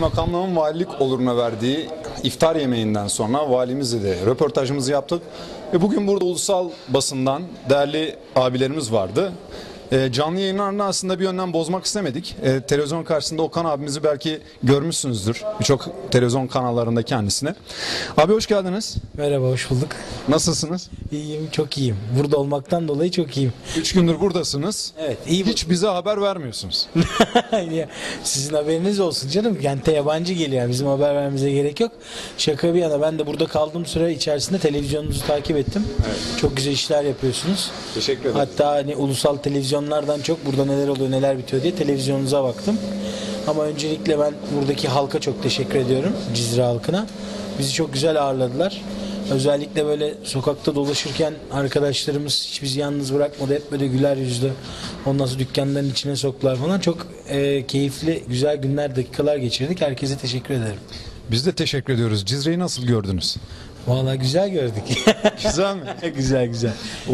Kaymakamlığın valilik oluruna verdiği iftar yemeğinden sonra valimizle de röportajımızı yaptık. Ve bugün burada ulusal basından değerli abilerimiz vardı. Canlı yayınlarını aslında bir yönden bozmak istemedik. Televizyon karşısında Okan abimizi belki görmüşsünüzdür. Birçok televizyon kanallarında kendisine. Abi hoş geldiniz. Merhaba, hoş bulduk. Nasılsınız? İyiyim, çok iyiyim. Burada olmaktan dolayı çok iyiyim. 3 gündür buradasınız. Evet, iyi. Hiç bize haber vermiyorsunuz. Ya, sizin haberiniz olsun canım. Kente yabancı geliyor. Yani bizim haber vermemize gerek yok. Şaka bir yana, ben de burada kaldığım süre içerisinde televizyonunuzu takip ettim. Evet. Çok güzel işler yapıyorsunuz. Teşekkür ederim. Hatta hani ulusal televizyonlardan çok burada neler oluyor, neler bitiyor diye televizyonunuza baktım. Ama öncelikle ben buradaki halka çok teşekkür ediyorum. Cizre halkına. Bizi çok güzel ağırladılar. Özellikle böyle sokakta dolaşırken arkadaşlarımız hiç bizi yalnız bırakmadı. Hep böyle güler yüzlü. Ondan sonra dükkanların içine soktular falan. Çok keyifli, güzel günler, dakikalar geçirdik. Herkese teşekkür ederim. Biz de teşekkür ediyoruz. Cizre'yi nasıl gördünüz? Vallahi güzel gördük. Güzel mi? Güzel güzel.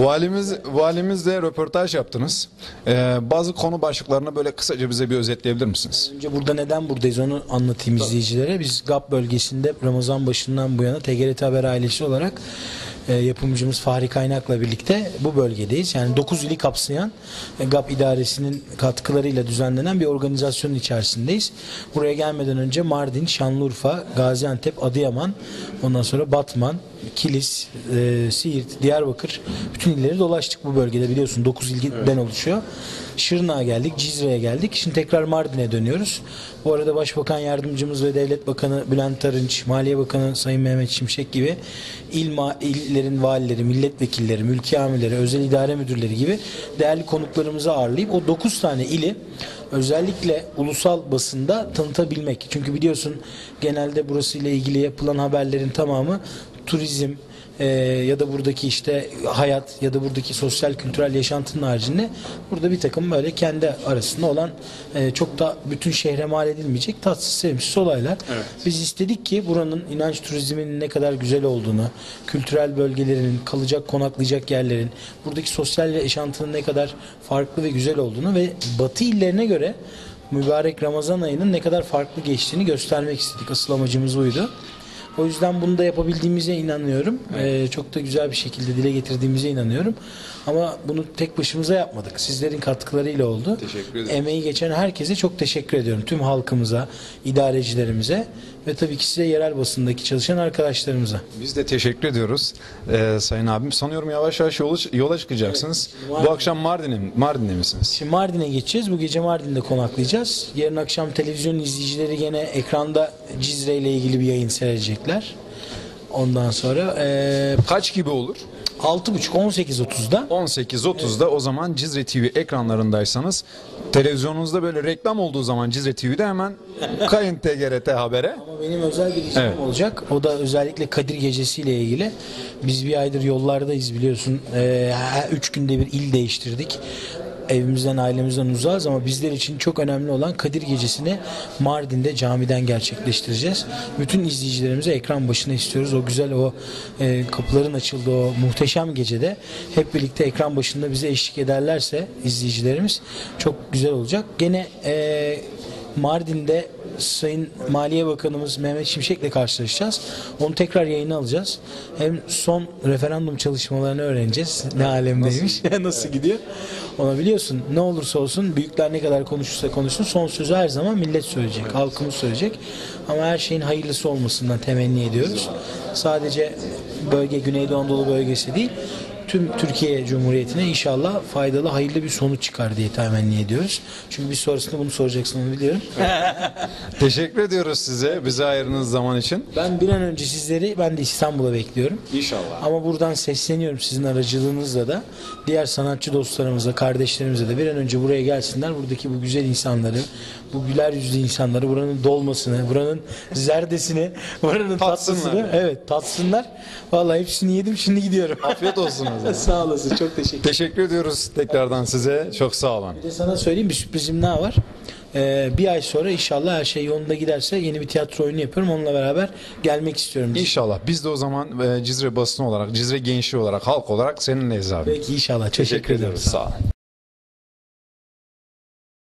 Valimizle röportaj yaptınız. Bazı konu başlıklarını böyle kısaca bize bir özetleyebilir misiniz? Önce burada neden buradayız onu anlatayım izleyicilere. Biz GAP bölgesinde Ramazan başından bu yana TGRT Haber ailesi olarak yapımcımız Fahri Kaynak'la birlikte bu bölgedeyiz. Yani 9 ili kapsayan GAP idaresinin katkılarıyla düzenlenen bir organizasyonun içerisindeyiz. Buraya gelmeden önce Mardin, Şanlıurfa, Gaziantep, Adıyaman, ondan sonra Batman, Kilis, Siirt, Diyarbakır, bütün illeri dolaştık bu bölgede, biliyorsun 9 ilden oluşuyor. Şırnak'a geldik, Cizre'ye geldik. Şimdi tekrar Mardin'e dönüyoruz. Bu arada Başbakan Yardımcımız ve Devlet Bakanı Bülent Arınç, Maliye Bakanı Sayın Mehmet Şimşek gibi illerin valileri, milletvekilleri, mülki amirleri, özel idare müdürleri gibi değerli konuklarımızı ağırlayıp o 9 tane ili özellikle ulusal basında tanıtabilmek. Çünkü biliyorsun genelde burası ile ilgili yapılan haberlerin tamamı turizm ya da buradaki işte hayat ya da buradaki sosyal kültürel yaşantının haricinde burada bir takım böyle kendi arasında olan çok da bütün şehre mal edilmeyecek tatsız sevimsiz olaylar. Evet. Biz istedik ki buranın inanç turizminin ne kadar güzel olduğunu, kültürel bölgelerinin, kalacak konaklayacak yerlerin, buradaki sosyal yaşantının ne kadar farklı ve güzel olduğunu ve batı illerine göre mübarek Ramazan ayının ne kadar farklı geçtiğini göstermek istedik. Asıl amacımız buydu. O yüzden bunu da yapabildiğimize inanıyorum. Çok da güzel bir şekilde dile getirdiğimize inanıyorum. Ama bunu tek başımıza yapmadık. Sizlerin katkılarıyla oldu. Teşekkür ederim. Emeği geçen herkese çok teşekkür ediyorum. Tüm halkımıza, idarecilerimize ve tabii ki size yerel basındaki çalışan arkadaşlarımıza. Biz de teşekkür ediyoruz Sayın abim. Sanıyorum yavaş yavaş yola çıkacaksınız. Evet. Bu akşam Mardin'de misiniz? Şimdi Mardin'e geçeceğiz. Bu gece Mardin'de konaklayacağız. Yarın akşam televizyon izleyicileri gene ekranda Cizre ile ilgili bir yayın seyredecekler. Ondan sonra Kaç gibi olur? 6.30-18.30'da 18.30'da o zaman Cizre TV ekranlarındaysanız televizyonunuzda böyle reklam olduğu zaman Cizre TV'de hemen kayın TGRT Haber'e. Ama benim özel bir ricam olacak. O da özellikle Kadir Gecesi ile ilgili. Biz bir aydır yollardayız biliyorsun. 3 günde bir il değiştirdik. Evimizden, ailemizden uzağız ama bizler için çok önemli olan Kadir Gecesi'ni Mardin'de camiden gerçekleştireceğiz. Bütün izleyicilerimizi ekran başına istiyoruz. O güzel kapıların açıldığı o muhteşem gecede hep birlikte ekran başında bize eşlik ederlerse izleyicilerimiz çok güzel olacak. Gene Mardin'de Sayın Maliye Bakanımız Mehmet Şimşek'le karşılaşacağız. Onu tekrar yayına alacağız. Hem son referandum çalışmalarını öğreneceğiz. Ne alemdeymiş, nasıl gidiyor. Ona biliyorsun ne olursa olsun büyükler ne kadar konuşursa konuşsun son sözü her zaman millet söyleyecek, halkımız söyleyecek. Ama her şeyin hayırlısı olmasından temenni ediyoruz. Sadece bölge Güneydoğu Anadolu bölgesi değil, tüm Türkiye Cumhuriyeti'ne inşallah faydalı, hayırlı bir sonuç çıkar diye temenni ediyoruz. Çünkü biz sonrasında bunu soracaksın, onu biliyorum. Teşekkür ediyoruz size bize ayırdığınız zaman için. Ben bir an önce sizleri ben de İstanbul'a bekliyorum. İnşallah. Ama buradan sesleniyorum sizin aracılığınızla da diğer sanatçı dostlarımıza, kardeşlerimize de bir an önce buraya gelsinler. Buradaki bu güzel insanları, bu güler yüzlü insanları, buranın dolmasını, buranın zerdesini, buranın tatlısını tatsınlar. Vallahi hepsini yedim, şimdi gidiyorum. Afiyet olsun o zaman. Sağ olasın, çok teşekkür ederim. Teşekkür ediyoruz tekrardan size. Çok sağ olun. Bir de sana söyleyeyim, bir sürprizim daha var. Bir ay sonra inşallah her şey yolunda giderse yeni bir tiyatro oyunu yapıyorum. Onunla beraber gelmek istiyorum. İnşallah. Biz de o zaman Cizre basını olarak, Cizre gençliği olarak, halk olarak seninleyiz abi. Peki inşallah. Teşekkür ederim. Sağ ol.